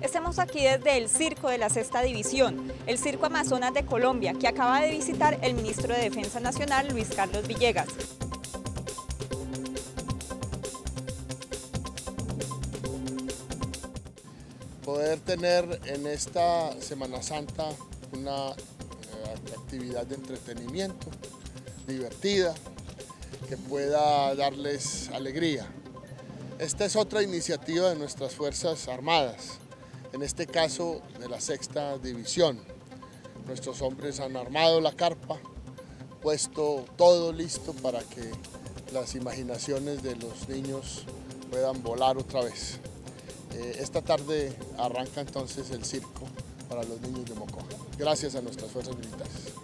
Estamos aquí desde el Circo de la Sexta División, el Circo Amazonas de Colombia, que acaba de visitar el ministro de Defensa Nacional, Luis Carlos Villegas. Poder tener en esta Semana Santa una actividad de entretenimiento divertida que pueda darles alegría. Esta es otra iniciativa de nuestras Fuerzas Armadas, en este caso de la Sexta División. Nuestros hombres han armado la carpa, puesto todo listo para que las imaginaciones de los niños puedan volar otra vez. Esta tarde arranca entonces el circo para los niños de Mocoa. Gracias a nuestras fuerzas militares.